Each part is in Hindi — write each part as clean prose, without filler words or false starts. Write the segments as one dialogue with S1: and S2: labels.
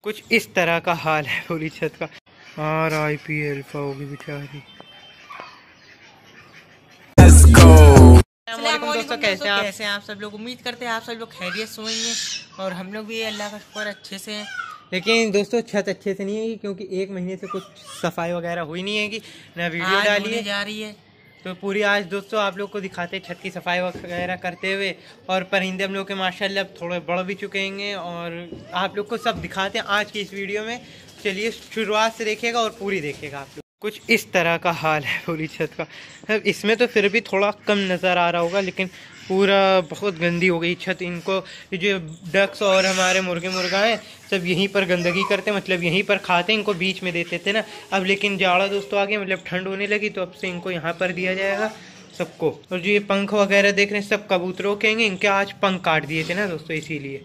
S1: कुछ इस तरह का हाल है पूरी छत का। और RIP अल्फा होगी बेचारी। दोस्तों कैसे हैं आप सब लोग? उम्मीद करते हैं आप सब लोग खैरियत से होंगे और हम लोग भी अल्लाह का शुक्र अच्छे से हैं। लेकिन दोस्तों छत अच्छे से नहीं है क्योंकि 1 महीने से कुछ सफाई वगैरह हुई नहीं है, ना वीडियो डाली जा रही है। तो पूरी आज दोस्तों आप लोग को दिखाते हैं छत की सफाई वगैरह करते हुए। और परिंदे हम लोग के माशाल्लाह थोड़े बढ़ भी चुके हैं और आप लोग को सब दिखाते हैं आज की इस वीडियो में। चलिए शुरुआत से देखिएगा और पूरी देखिएगा आप लोग। कुछ इस तरह का हाल है पूरी छत का। इसमें तो फिर भी थोड़ा कम नज़र आ रहा होगा, लेकिन पूरा बहुत गंदी हो गई छत। इनको जो डक्स और हमारे मुर्गा हैं सब यहीं पर गंदगी करते, मतलब यहीं पर खाते, इनको बीच में देते थे ना। अब लेकिन जाड़ा दोस्तों आ गया, मतलब ठंड होने लगी, तो अब से इनको यहाँ पर दिया जाएगा सबको। और जो ये पंख वगैरह देख रहे हैं सब कबूतरों के हैं, इनके आज पंख काट दिए थे ना दोस्तों, इसीलिए।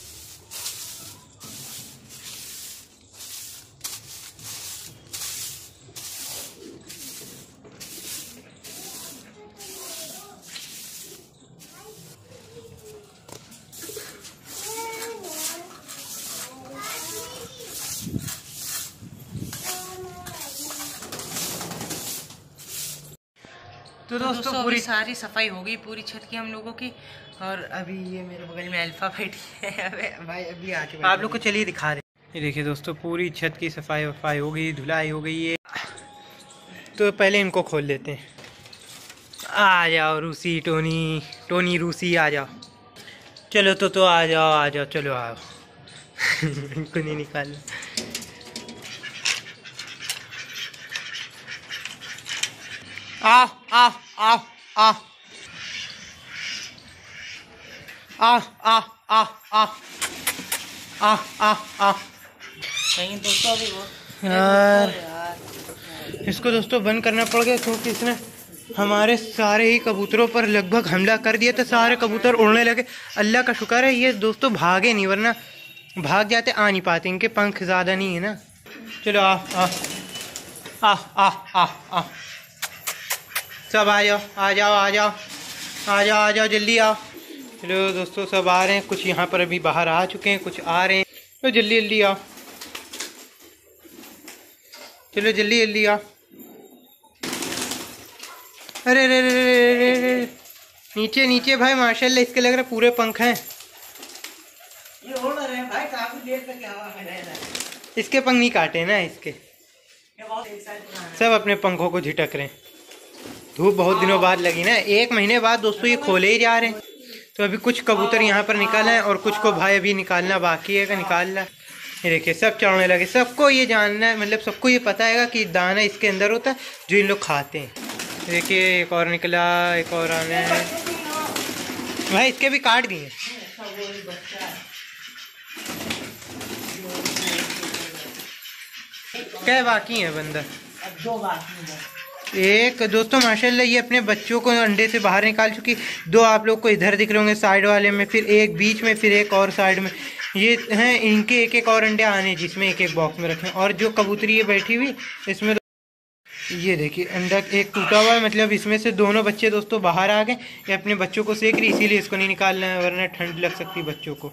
S1: तो दोस्तों पूरी सारी सफाई हो गई पूरी छत की हम लोगों की। और अभी ये मेरे बगल में अल्फा बैठी है। अबे भाई अभी आके आप लोग को चलिए दिखा रहे। ये देखिए दोस्तों पूरी छत की सफाई वफाई हो गई, धुलाई हो गई है। तो पहले इनको खोल लेते हैं। आ जाओ रूसी, टोनी रूसी आ जाओ। चलो तो आ जाओ चलो आओ। इनको नहीं निकालना। आ आ आ आ आ आ आ आ आ आ आ दोस्तों अभी यार इसको दोस्तों बंद करना पड़ गया क्योंकि इसने हमारे सारे ही कबूतरों पर लगभग हमला कर दिया, तो सारे कबूतर उड़ने लगे। अल्लाह का शुक्र है ये दोस्तों भागे नहीं, वरना भाग जाते, आ नहीं पाते, इनके पंख ज़्यादा नहीं है ना। चलो आ आ आ आ आ आ सब आ जाओ आ जाओ आ जाओ आ जाओ आ जाओ जल्दी आओ। चलो दोस्तों सब आ रहे हैं, कुछ यहाँ पर अभी बाहर आ चुके हैं, कुछ आ रहे हैं। तो जल्दी जल्दी आओ, चलो जल्दी जल्दी आओ। अरे रे रे रे रे नीचे नीचे भाई माशाल्लाह इसके लग रहा है पूरे पंख हैं। ये उड़ रहे हैं भाई, काफी देर तक हवा में रह रहा है। इसके पंख नहीं काटे ना इसके, सब अपने पंखों को झिटक रहे हैं। धूप बहुत दिनों बाद लगी ना, 1 महीने बाद दोस्तों ये खोले ही जा रहे हैं। तो अभी कुछ कबूतर यहाँ पर निकाले हैं और कुछ को भाई अभी निकालना बाकी है, निकालना। ये देखिए सब चढ़ने लगे। सबको ये जानना है, मतलब सबको ये पता है कि दाना इसके अंदर होता है जो इन लोग खाते हैं। देखिए एक और निकला, एक और आने हैं भाई, इसके भी काट दिए। क्या बाकी है बंदर? 2 बाकी है। एक दोस्तों माशाल्लाह ये अपने बच्चों को अंडे से बाहर निकाल चुकी। 2 आप लोग को इधर दिख रहे होंगे साइड वाले में, फिर एक बीच में, फिर एक और साइड में। ये हैं इनके एक एक और अंडे आने, जिसमें एक एक बॉक्स में रखें। और जो कबूतरी ये बैठी हुई इसमें ये देखिए अंडा एक टूटा हुआ है, मतलब इसमें से दोनों बच्चे दोस्तों बाहर आ गए। ये अपने बच्चों को सेक रही, इसीलिए इसको नहीं निकालना है, वरना ठंड लग सकती बच्चों को।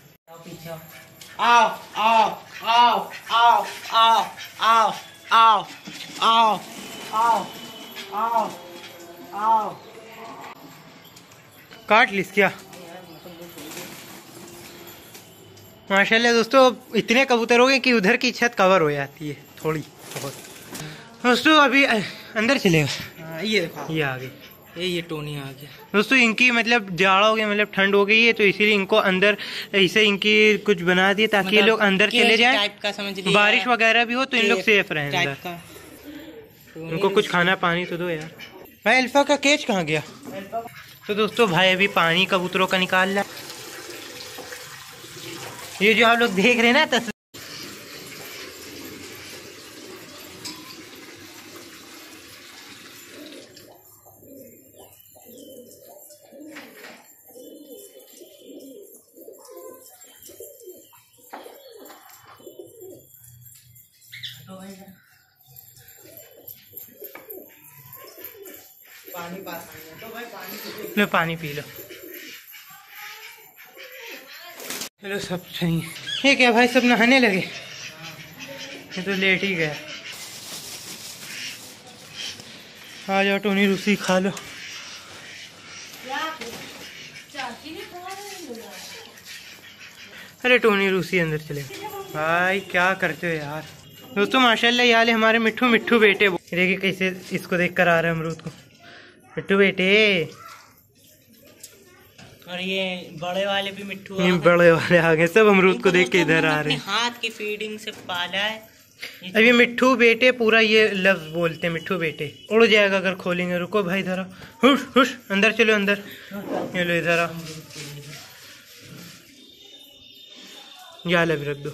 S1: आओ आओ आओ आओ आओ आओ आओ आओ आओ आओ आओ काट लिस क्या? माशाल्लाह दोस्तों इतने कबूतर हो गए कि उधर की छत कवर हो जाती है थोड़ी बहुत। दोस्तों अभी अंदर चलेगा। ये देखो ये आ गई, ये टोनी आ गया। दोस्तों इनकी मतलब जाड़ा हो गया, मतलब ठंड हो गई है, तो इसीलिए इनको अंदर ऐसे इनकी कुछ बना दिए ताकि मतलब ये लोग अंदर चले जाएं, टाइप का समझ लीजिए। बारिश वगैरह भी हो तो इन लोग सेफ रहें अंदर। उनको कुछ खाना पानी तो दो यार। भाई अल्फा का केज कहाँ गया? तो दोस्तों भाई अभी पानी कबूतरों का निकाल रहा। ये जो आप लोग देख रहे हैं ना तस्वीर, पानी पास तो भाई पानी लो, पानी पी लो। चलो सब सही है। ये क्या भाई, सब नहाने लगे? ये तो लेट ही गया। आ जाओ टोनी रूसी, खा लो। अरे टोनी रूसी अंदर चले भाई, क्या करते हो यार। दोस्तों माशाल्लाह यार हमारे मिट्ठू मिट्ठू बेटे, देखिए कैसे इसको देख कर आ रहा है अमरूद को। मिट्ठू बेटे,
S2: और ये बड़े वाले भी मिट्ठू,
S1: ये बड़े वाले आ गए, सब अमरूद को देख के इधर आ रहे हैं।
S2: हाथ की फीडिंग से पाला है।
S1: अब ये मिट्ठू बेटे पूरा ये लफ्ज बोलते हैं, मिट्ठू बेटे। उड़ जाएगा अगर खोलेंगे। रुको भाई, इधर आओ, हुश हुश, अंदर चलो अंदर। ये लो इधर आओ, जाल भी रख दो।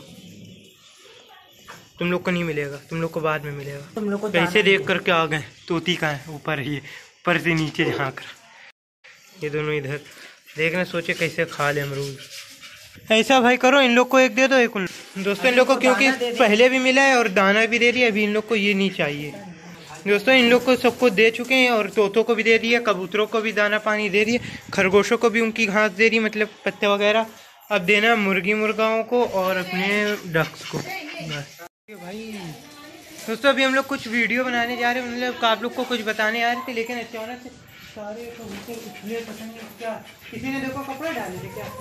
S1: तुम लोग को नहीं मिलेगा, तुम लोग को बाद में मिलेगा।
S2: तुम लोग को
S1: कैसे देख करके आ गए। तोती का है ऊपर है, ये ऊपर से नीचे झाँक रहा। ये दोनों इधर देखना, सोचे कैसे खा ले अमरूद। ऐसा भाई करो, इन लोग को एक दे दो, एक दोस्तों इन लोग को, क्योंकि पहले भी मिला है और दाना भी दे दिया। अभी इन लोग को ये नहीं चाहिए दोस्तों। इन लोग को सबको दे चुके हैं, और तोतों को भी दे दिया, कबूतरों को भी दाना पानी दे दिया, खरगोशों को भी उनकी घास दे दी, मतलब पत्ते वगैरह। अब देना मुर्गी मुर्गाओं को और अपने डक्स को बस। भाई दोस्तों अभी हम लोग कुछ वीडियो बनाने जा रहे हैं, मतलब आप लोग को कुछ बताने आ रहे थे, लेकिन अचानक से सारे कबूतर उछले, पता नहीं क्या, किसी ने देखो कपड़े डाले थे क्या।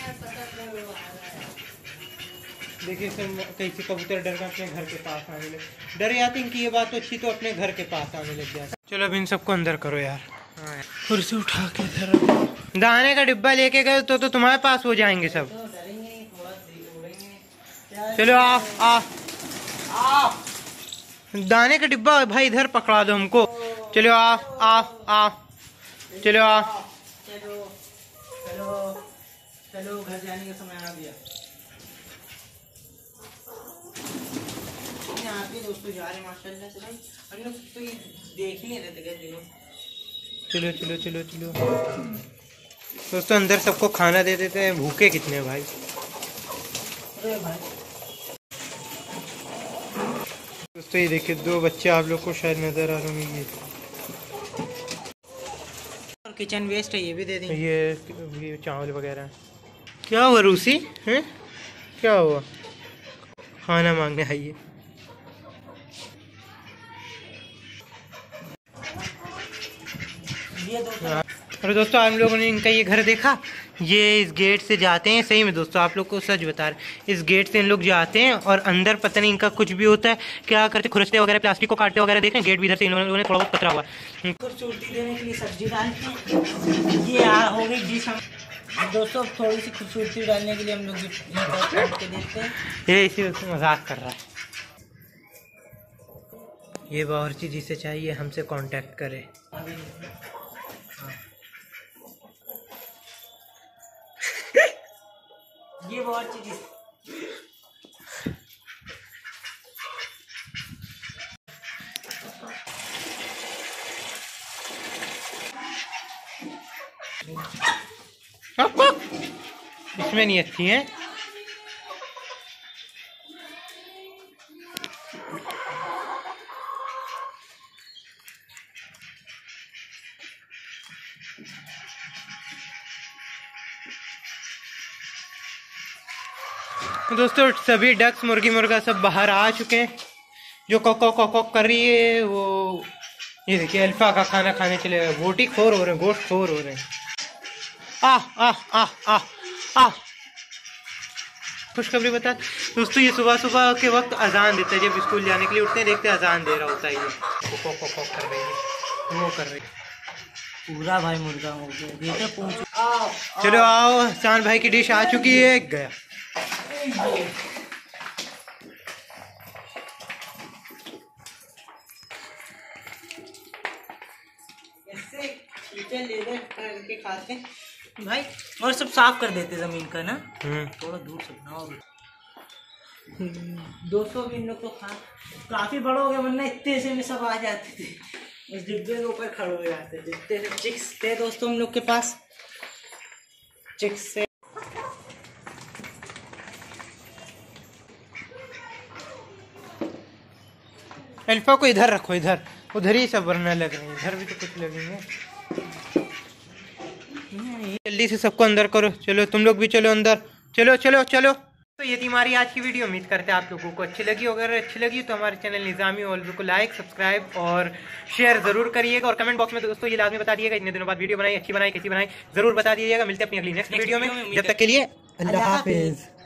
S1: देखिए सब कैसे कबूतर डर कर अपने घर के पास आने लगे। डर जाते इनकी ये बात तो अच्छी, तो अपने घर के पास आने लग जाते। चलो अब इन सबको अंदर करो यार। कुर्सी उठा के इधर, दाने का डिब्बा लेके गए तो तुम्हारे पास हो जाएंगे सब। चलो आ दाने का डिब्बा भाई इधर पकड़ा दो हमको। चलो आ चलो आ,
S2: चलो घर जाने का समय आ गया। दोस्तों जा रहे माशाल्लाह से भाई, हम लोग तो ये देख ही नहीं रहे थे।
S1: चलो चलो चलो चलो दोस्तों, अंदर सबको खाना दे देते हैं। भूखे कितने भाई। दोस्तों ये देखिए, दो बच्चे आप लोग को शायद नजर आ रहे होंगे।
S2: किचन वेस्ट है, ये भी दे देंगे।
S1: ये चावल वगैरह। क्या हुआ रूसी हैं, क्या हुआ? खाना मांगने आइए। और दोस्तों आप लोगों ने इनका ये घर देखा, ये इस गेट से जाते हैं। सही में दोस्तों आप लोग को सच बता रहे, इस गेट से इन लोग जाते हैं और अंदर पता नहीं इनका कुछ भी होता है, क्या करते, खुरसते वगैरह, प्लास्टिक को काटते वगैरह। देखें गेट भी इधर से इन लोगों ने थोड़ा बहुत कतरा हुआ।
S2: खूबसूरती देने के लिए सब्जी डालते हैं। ये हो गई डिश। हम दोस्तों थोड़ी सी खूबसूरती डालने के लिए हम लोग काट के देते हैं।
S1: ये इसी मजाक कर रहा है। ये बावर्ची जिसे चाहिए हमसे कांटेक्ट करे।
S2: ये बहुत चीज
S1: इसमें नहीं अच्छी है। दोस्तों सभी डक्स मुर्गी मुर्गा सब बाहर आ चुके हैं। जो कॉक कर रही है वो, ये देखिए अल्फा का खाना खाने चले गए। बोटी खोर हो रहे हैं, गोश्त खोर हो रहे हैं। आ खुशखबरी बता दोस्तों, ये सुबह सुबह के वक्त अजान देता है। जब स्कूल जाने के लिए उठते हैं, देखते हैं अजान दे रहा होता है। ये कॉक कर रही है, वो कर रही है।
S2: पूरा भाई मुर्गा हो गया।
S1: चलो आओ, हसान भाई की डिश आ चुकी है। गया
S2: लेकर करके खाते भाई, और सब साफ कर देते जमीन का ना। थोड़ा दूर से बनाओ। 200 भी इन लोग तो खा काफी बड़े हो गए, वरना इतने से में सब आ जाते थे, उस डिब्बे के ऊपर खड़े हो जाते थे। इतने से चिक्स थे दोस्तों हम लोग के पास। चिक्स से
S1: अल्फा को इधर रखो, इधर उधर ही सब वरना लग रहे हैं, इधर भी तो कुछ लगेंगे। जल्दी से सबको अंदर करो। चलो तुम लोग भी चलो अंदर, चलो चलो चलो। तो ये थी हमारी आज की वीडियो। उम्मीद करते हैं आप लोगों को अच्छी लगी। अगर अच्छी लगी तो हमारे चैनल निज़ामी ऑल को लाइक, सब्सक्राइब और शेयर जरूर करिएगा। और कमेंट बॉक्स में दोस्तों ये लाजमी बता दिएगा इतने दिनों बाद वीडियो बनाई, अच्छी बनाई, कैसी बनाई, जरूर बता दीजिएगा। मिलते हैं अपनी अगली नेक्स्ट वीडियो में। जब तक के लिए अल्लाह हाफिज।